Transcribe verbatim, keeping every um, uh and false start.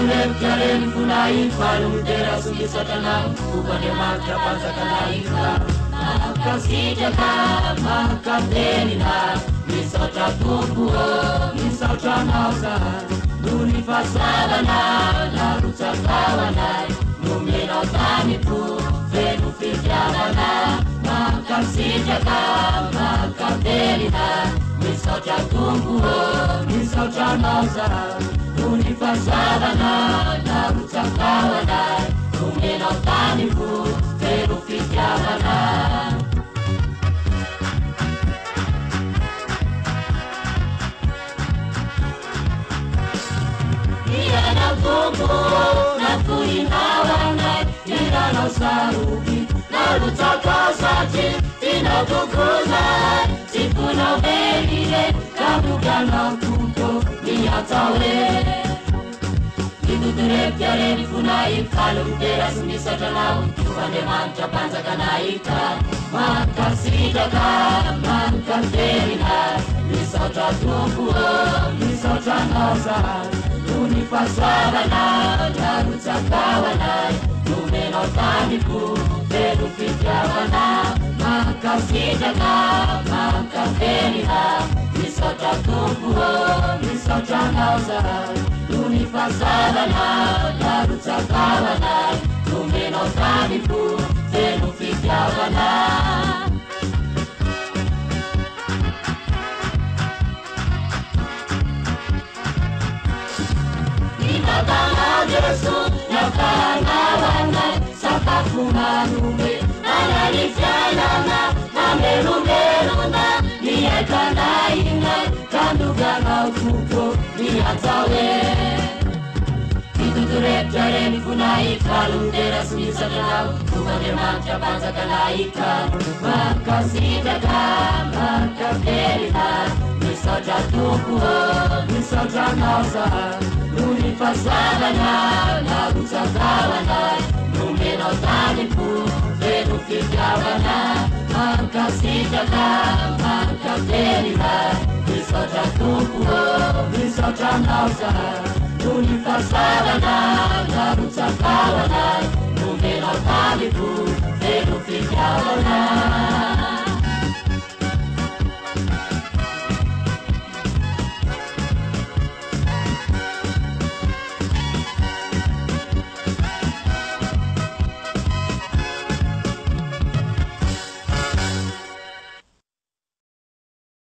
Tuturep-jareni funai Palung tera sungi satanang Bukannya maka pansakanaikan Maka sijaka Maka tenina Misal catumpu Misal canausa Duni fasabana Lalu cakawanai Numenau tanipu Venu firjavana Maka sijaka Maka tenina Misal catumpu Misal canausa Duni fasabana Lalu cakawanai Numenau tanipu Venu firjavana Nakuku, nakuinawanai, irano sarugi, nalucaka sachi, tinakukuzai, sikuna venire, kabukana kuko, niyatawe. Tuturep-jareni funai, kalung teras misatanau, Tuhan manca pansakanaikan, maka sijaka, maka terina, misal catumpu, misal canausan. Duni fasabana, lalu cakawanai, Numenau tanipu, Venu firjavana, maka sijaka, maka tenina, misal catumpu, misal canausan. Duni fasabana, lalu cakawanai, Numenau tanipu, Venu firjavana. Nakana Yesu, nakana wanai, sataku manume, analifyanana, namerumeruna, niyaikana inai, kandugana utuko, niyatawe. Tuturep-jareni funai, kalung teras misatanau, Tuhan manca pansakanaikan, maka sijaka, maka terina, misal catumpu, misal canausan. Duni fasabana, lalu cakawanai, Numenau tanipu, Venu firjavana, maka sijaka, maka terina, misal catumpu, misal canausan. Duni fasabana, lalu cakawanai, Numenau tanipu, Venu firjavana.